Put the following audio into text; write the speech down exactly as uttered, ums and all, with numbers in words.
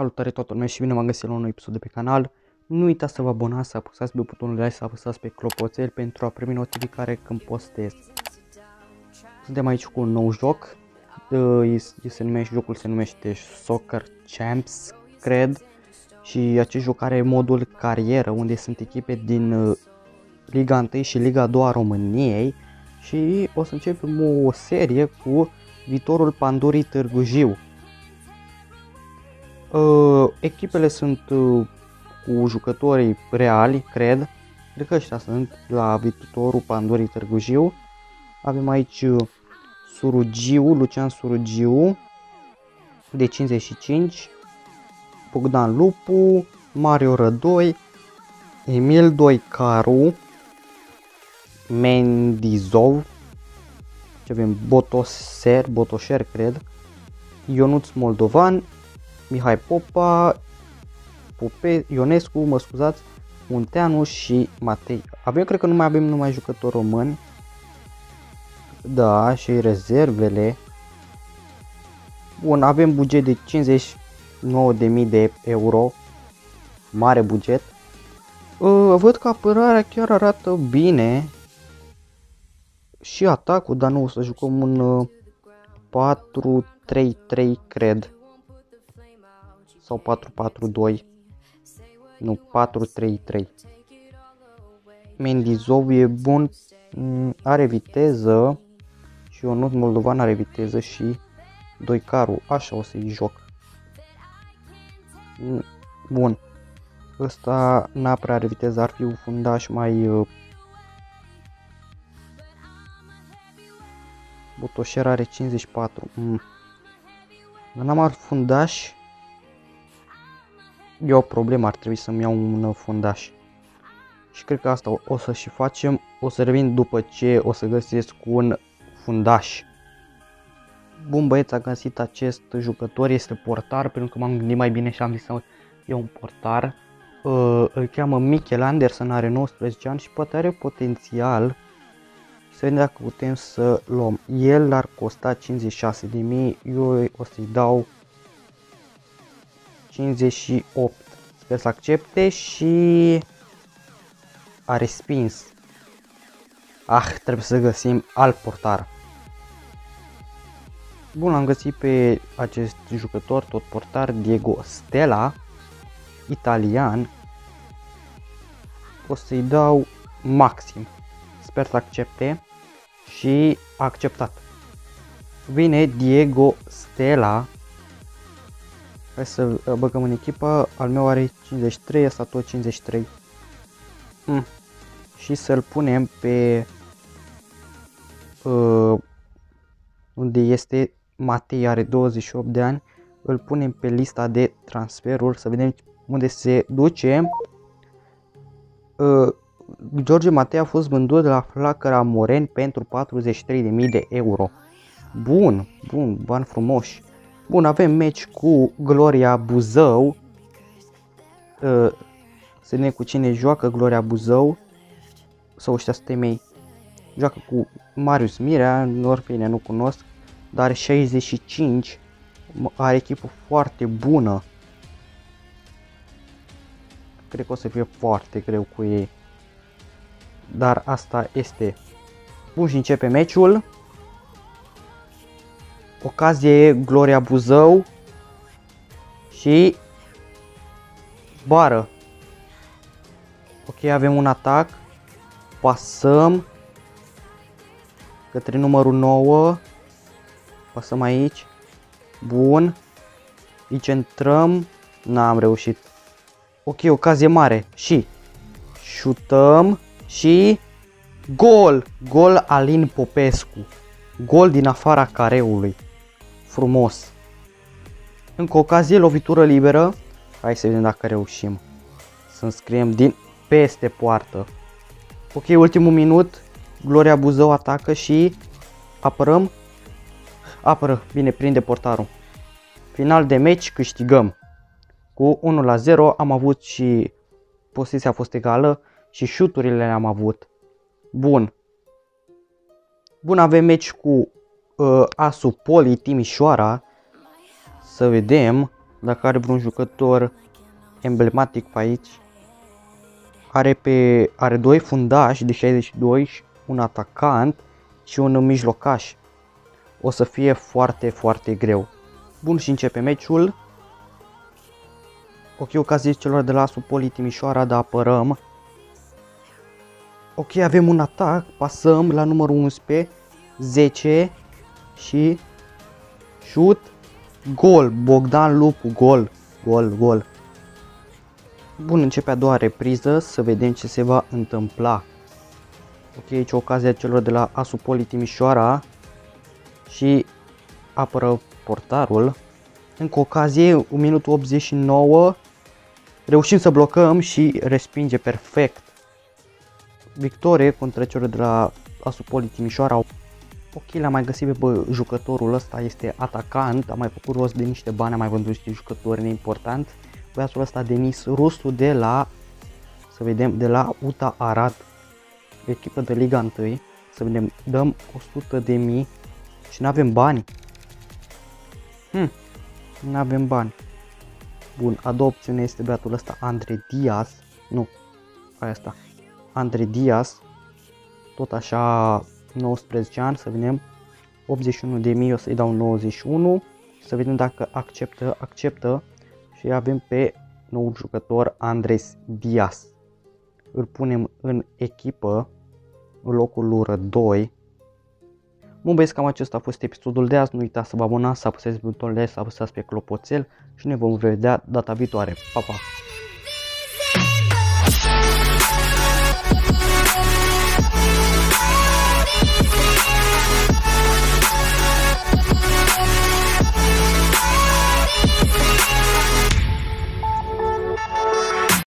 Salutare toată lumea și bine v-am găsit la un nou episod de pe canal. Nu uitați să vă abonați, să apăsați pe butonul de like, să apăsați pe clopoțel pentru a primi notificare când postez. Suntem aici cu un nou joc. Uh, se numește, jocul se numește Soccer Champs, cred. Și acest joc are modul carieră, unde sunt echipe din uh, Liga unu și Liga doi a României. Și o să începem o serie cu viitorul Pandurii Târgu Jiu. Uh, echipele sunt uh, cu jucătorii reali, cred. Cred că ăștia sunt la viitorul Pandurii Târgu Jiu. Avem aici uh, Surugiu, Lucian Surugiu de cincizeci și cinci, Bogdan Lupu, Mario Rădoi, Emil Doicaru, Mendizov, ce avem, Botoser, Botoșer, cred, Ionuț Moldovan, Mihai Popa, Pope, Ionescu, mă scuzați, Munteanu și Matei. Avem, cred că nu mai avem numai jucători români. Da, și rezervele. Bun, avem buget de cincizeci și nouă de mii de euro. Mare buget. Uh, văd că apărarea chiar arată bine. Și atacul, dar nu, o să jucăm un uh, patru trei trei, cred. Sau patru patru doi. Nu, patru trei trei. Mendizov e bun, are viteză. Și Ionuț Moldovan are viteză și Doicaru. Așa o să-i joc. Bun. Ăsta n-a prea are viteză, ar fi un fundaș mai... Uh... Botoșer are cincizeci și patru. Mm. Dar n-am alt fundaș. E o problemă, ar trebui să-mi iau un fundaș. Și cred că asta o, o să și facem. O să revin după ce o să găsesc un fundaș. Bun, băieți, a găsit acest jucător, este portar, pentru că m-am gândit mai bine și am zis să iau un portar. Uh, îl cheamă Michel Anderson, are nouăsprezece ani și poate are potențial. Să vedem dacă putem să luăm. El ar costa cincizeci și șase de mii, eu o să-i dau cincizeci și opt. Sper să accepte și a respins. Ah, trebuie să găsim alt portar. Bun, am găsit pe acest jucător, tot portar, Diego Stella, italian. O să-i dau maxim. Sper să accepte și a acceptat. Vine Diego Stella. Hai să băgăm în echipă. Al meu are cincizeci și trei, ăsta tot cincizeci și trei. Mm. Și să-l punem pe uh, unde este Matei, are douăzeci și opt de ani. Îl punem pe lista de transferuri să vedem unde se duce. Uh, George Matei a fost vândut de la Flacăra Moreni pentru patruzeci și trei de mii de euro. Bun, bun, bani frumoși. Bun, avem meci cu Gloria Buzău. Uh, să vedem cu cine joacă Gloria Buzău. Sau ăștia temei. Joacă cu Marius Mirea, în Orfine nu cunosc, dar are șaizeci și cinci. Are echipă foarte bună. Cred că o să fie foarte greu cu ei. Dar asta este. Bun, și începe meciul. Ocazie Gloria Buzău. Și bară. Ok, avem un atac. Pasăm către numărul nouă. Pasăm aici. Bun. Îi centrăm. N-am reușit. Ok, ocazie mare. Și șutăm. Și gol. Gol Alin Popescu. Gol din afara careului. Frumos. Încă ocazie, lovitură liberă. Hai să vedem dacă reușim să înscriem din peste poartă. Ok, ultimul minut. Gloria Buzău atacă și apărăm. Apără, bine, prinde portarul. Final de meci, câștigăm. Cu unu la zero am avut și posesia a fost egală și șuturile le-am avut. Bun. Bun, avem meci cu uh, Asu Poli Timișoara. Să vedem. Dacă are vreun jucător emblematic pe aici, are, pe, are doi fundași de șaizeci și doi, un atacant și un mijlocaș. O să fie foarte, foarte greu. Bun, și începe meciul. Ok, ocazie celor de la Supoli Timișoara, dar apărăm. Ok, avem un atac, pasăm la numărul unsprezece, zece și șut, gol, Bogdan Lupu, gol, gol, gol. Bun, începe a doua repriză, să vedem ce se va întâmpla. Ok, aici ocazia celor de la Asupoli Timișoara și apără portarul. Încă ocazie, un minut optzeci și nouă, reușim să blocăm și respinge perfect. Victorie contra celor de la Asupoli Timișoara. Ok, l-am mai găsit pe bă, jucătorul ăsta, este atacant, a mai făcut rost de niște bani, a mai vândut niște jucători neimportanți. Băiatul ăsta Denis Rusu de la, să vedem, de la U T A Arad, echipă de Liga unu. Să vedem, dăm o sută de mii și nu avem bani. Hm, nu avem bani. Bun, a doua opțiune este băiatul ăsta Andre Diaz, nu, aia asta, Andre Diaz, tot așa nouăsprezece ani, să vedem, optzeci și unu de mii, o să-i dau nouăzeci și unu, să vedem dacă acceptă, acceptă și avem pe noul jucător Andres Diaz. Îl punem în echipă, în locul lui doi. Bun băieți, cam acesta a fost episodul de azi, nu uitați să vă abonați, să apăsați butonul de like, să apăsați pe clopoțel și ne vom vedea data viitoare. Pa, pa!